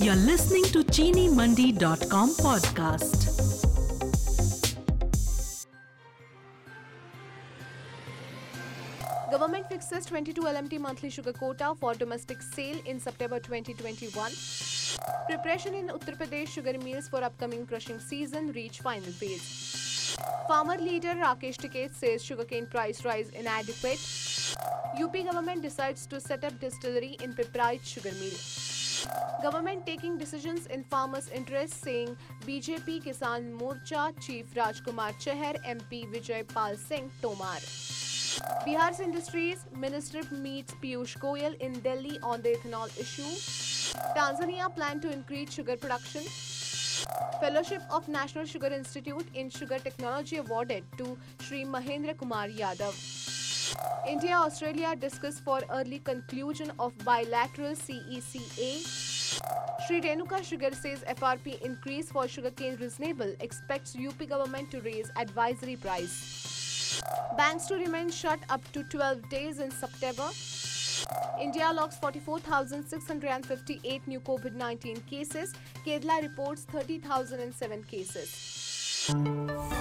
You're listening to ChiniMandi.com podcast. Government fixes 22 LMT monthly sugar quota for domestic sale in September 2021. Preparation in Uttar Pradesh sugar mills for upcoming crushing season reach final phase. Farmer leader Rakesh Tikait says sugarcane price rise inadequate. UP government decides to set up distillery in Pipraich sugar mill. Government taking decisions in farmers' interest, saying BJP Kisan Morcha Chief Rajkumar Chahar, MP Vijay Pal Singh Tomar. Bihar's Industries Minister meets Piyush Goyal in Delhi on the ethanol issue. Tanzania plan to increase sugar production. Fellowship of National Sugar Institute in Sugar Technology awarded to Sri Mahendra Kumar Yadav. India-Australia discuss for early conclusion of bilateral CECA. Sri Renuka Sugar says FRP increase for sugarcane reasonable, expects UP government to raise advisory price. Banks to remain shut up to 12 days in September. India logs 44,658 new COVID-19 cases. Kerala reports 30,007 cases.